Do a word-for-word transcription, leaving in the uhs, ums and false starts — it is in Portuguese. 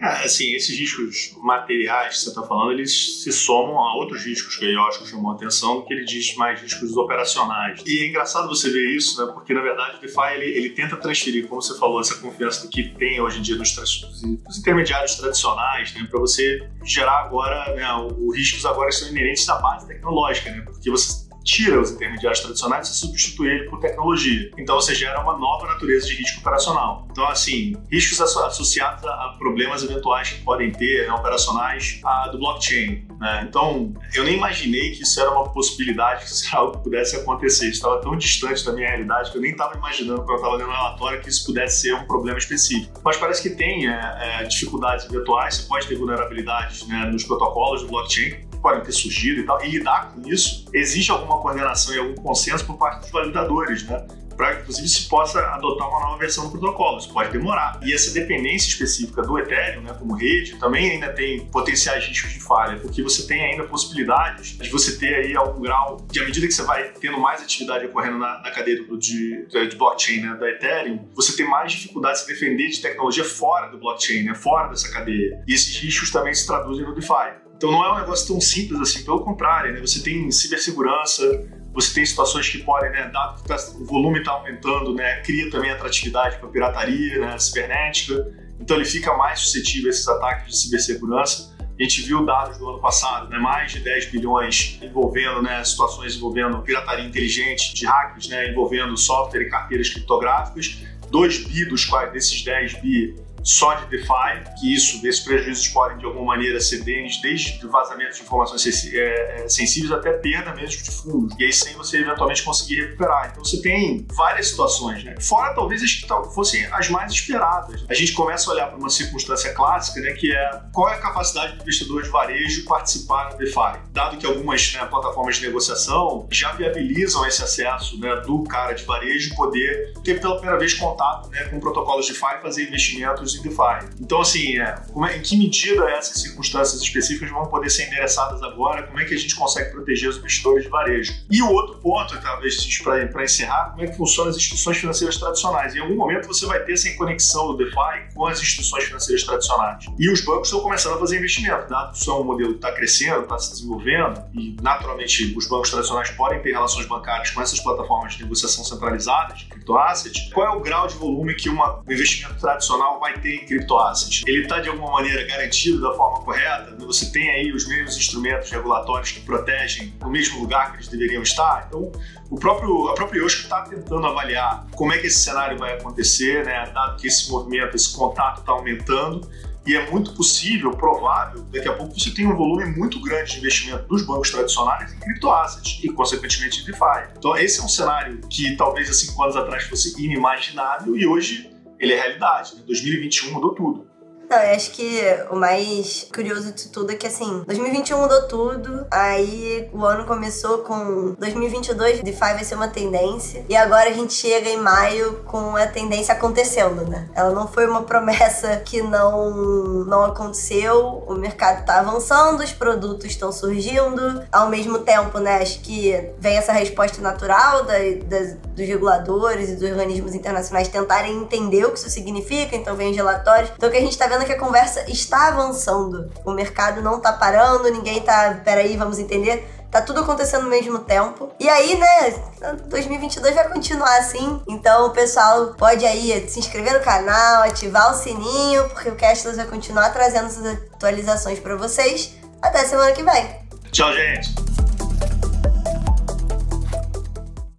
É, assim, esses riscos materiais que você está falando, eles se somam a outros riscos que eu acho que chamou a atenção, que ele diz mais riscos operacionais. E é engraçado você ver isso, né? Porque, na verdade, o DeFi, ele, ele tenta transferir, como você falou, essa confiança do que tem hoje em dia nos, nos intermediários tradicionais, né? Para você gerar agora, né? Os riscos agora são inerentes da base tecnológica, né? Porque você tira os intermediários tradicionais e substitui ele por tecnologia. Então você gera uma nova natureza de risco operacional. Então, assim, riscos associados a problemas eventuais que podem ter, né, operacionais a, do blockchain, né? Então, eu nem imaginei que isso era uma possibilidade, que isso era algo que pudesse acontecer. Isso estava tão distante da minha realidade que eu nem estava imaginando, quando eu estava lendo o relatório, que isso pudesse ser um problema específico. Mas parece que tem é, é, dificuldades eventuais, você pode ter vulnerabilidades, né, nos protocolos do blockchain, podem ter surgido e tal, e lidar com isso, exige alguma coordenação e algum consenso por parte dos validadores, né? Para que, inclusive, se possa adotar uma nova versão do protocolo. Isso pode demorar. E essa dependência específica do Ethereum, né, como rede, também ainda tem potenciais riscos de falha, porque você tem ainda possibilidades de você ter aí algum grau, de à medida que você vai tendo mais atividade ocorrendo na, na cadeia do, de, de blockchain, né, da Ethereum, você tem mais dificuldade de se defender de tecnologia fora do blockchain, né, fora dessa cadeia. E esses riscos também se traduzem no DeFi. Então não é um negócio tão simples assim, pelo contrário, né? Você tem cibersegurança, você tem situações que podem, né, dado que o volume está aumentando, né, cria também atratividade para pirataria, né, cibernética, então ele fica mais suscetível a esses ataques de cibersegurança. A gente viu dados do ano passado, né, mais de dez bilhões envolvendo, né, situações envolvendo pirataria inteligente de hackers, né, envolvendo software e carteiras criptográficas, dois bi dos quais, desses dez bi só de DeFi, que isso, esses prejuízos podem de alguma maneira ser desde vazamento de informações sensíveis até perda mesmo de fundos, e aí sem você eventualmente conseguir recuperar. Então você tem várias situações, né? Fora talvez as que fossem as mais esperadas. A gente começa a olhar para uma circunstância clássica, né, que é qual é a capacidade do investidor de varejo participar no DeFi, dado que algumas, né, plataformas de negociação já viabilizam esse acesso, né, do cara de varejo poder ter pela primeira vez contato, né, com protocolos de DeFi e fazer investimentos em DeFi. Então, assim, é, como é, em que medida essas circunstâncias específicas vão poder ser endereçadas agora? Como é que a gente consegue proteger os investidores de varejo? E o outro ponto, talvez para encerrar, como é que funcionam as instituições financeiras tradicionais? Em algum momento você vai ter essa conexão do DeFi com as instituições financeiras tradicionais. E os bancos estão começando a fazer investimento, dado que isso é um modelo que está crescendo, está se desenvolvendo, e naturalmente os bancos tradicionais podem ter relações bancárias com essas plataformas de negociação centralizadas, de criptoassets. Qual é o grau de volume que uma, um investimento tradicional vai ter em criptoassets? Ele está de alguma maneira garantido da forma correta? Você tem aí os mesmos instrumentos regulatórios que protegem no mesmo lugar que eles deveriam estar? Então, o próprio, a própria Yoshiko está tentando avaliar como é que esse cenário vai acontecer, né? Dado que esse movimento, esse contato está aumentando, e é muito possível, provável, daqui a pouco você tem um volume muito grande de investimento dos bancos tradicionais em criptoassets e, consequentemente, em DeFi. Então, esse é um cenário que talvez há cinco anos atrás fosse inimaginável e hoje ele é realidade, né? dois mil e vinte e um mudou tudo. Não, eu acho que o mais curioso de tudo é que, assim, dois mil e vinte e um mudou tudo, aí o ano começou com dois mil e vinte e dois, DeFi vai ser uma tendência, e agora a gente chega em maio com a tendência acontecendo, né? Ela não foi uma promessa que não, não aconteceu, o mercado tá avançando, os produtos estão surgindo, ao mesmo tempo, né, acho que vem essa resposta natural da, das, dos reguladores e dos organismos internacionais tentarem entender o que isso significa, então vem os relatórios, então o que a gente tá vendo que a conversa está avançando. O mercado não tá parando, ninguém tá... Peraí, vamos entender. Tá tudo acontecendo ao mesmo tempo. E aí, né, dois mil e vinte e dois vai continuar assim. Então, o pessoal pode aí se inscrever no canal, ativar o sininho, porque o Cashless vai continuar trazendo essas atualizações pra vocês. Até semana que vem. Tchau, gente!